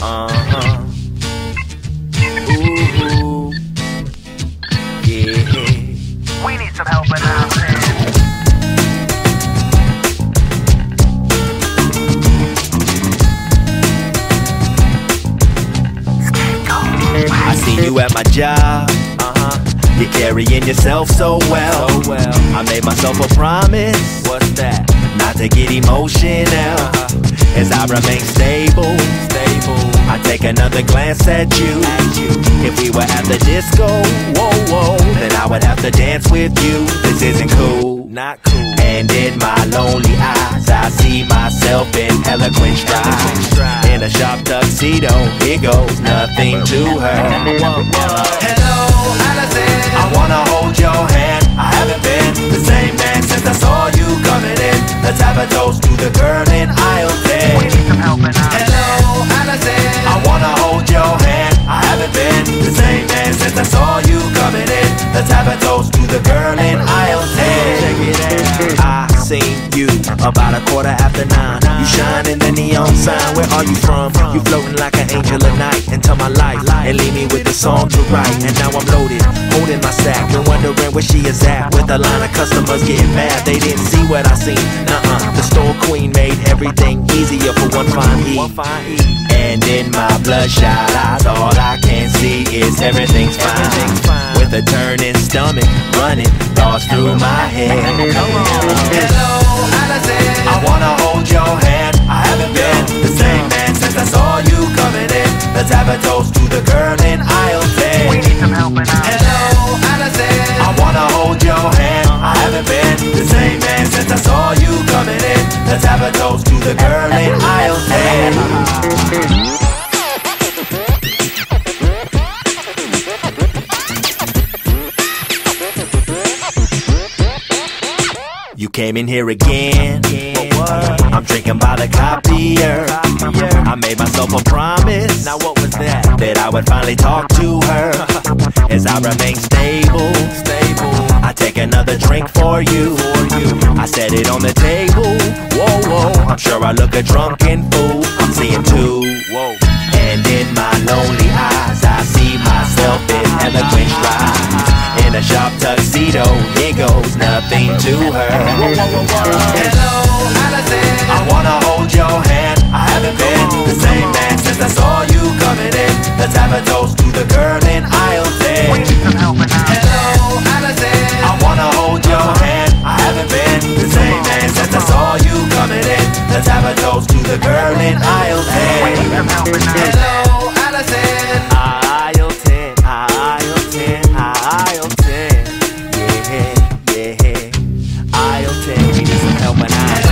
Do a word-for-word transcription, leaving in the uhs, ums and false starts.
Uh-huh. Ooh, yeah. We need some help in our man. I see you at my job. Uh-huh. You're carrying yourself so well. So well. I made myself a promise. What's that? Not to get emotional. Uh-huh. As I remain stable. Stable. I take another glance at you. At you. If we were at the disco, whoa, whoa, then I would have to dance with you. This isn't cool. Not cool. And in my lonely eyes, I see myself in eloquent stride. In a sharp tuxedo, here goes nothing to her. Hello, Allison. I wanna hold your hand. I haven't been the same man since I saw you coming in. Let's have a toast to the girl in aisle ten. We need some help in our Hello, Allison. I wanna hold your hand. I haven't been the same man since I saw you coming in. Let's have a toast to the girl in aisle ten. Check it out. I seen you about a quarter after nine. You shine in the neon sign. Where are you from? You floating like an angel of night into my life and leave me with a song to write. And now I'm loaded, holding my sack and wondering where she is at. With a line of customers getting mad, they didn't see what I seen. Nuh-uh, the store queen made everything easier for one fine E. And in my bloodshot eyes, all I can see is everything's fine. With a turning stomach, running thoughts through my head. Hello, Allison. I wanna hold your hand. I haven't been the same man since I saw you coming in. Let's have a toast to the girl in aisle ten. We need some help in our Hello, Allison. I wanna hold your hand. I haven't been the same man since I saw you coming in. Let's have a toast to the girl in aisle ten. You came in here again. I'm drinking by the copier. I made myself a promise. Now what was that? That I would finally talk to her. As I remain stable, stable. I take another drink for you. I set it on the table. Whoa, whoa. I'm sure I look a drunken fool. I'm seeing two. Whoa. And in my lonely eyes, I see myself in eloquent stride. In a sharp tuxedo, here goes nothing to her. Hello, Allison. I wanna hold your hand. I haven't been the same man since I saw you coming in. Let's have a toast to the girl in aisle ten. We need some help in our Hello, Allison. I wanna hold your hand. I haven't been the same man since I saw you coming in. Let's have a toast to the girl in aisle ten. We need some help in our Hello, Allison. Aisle ten, aisle ten, aisle ten. Yeah, yeah. Aisle ten, we need some help in aisle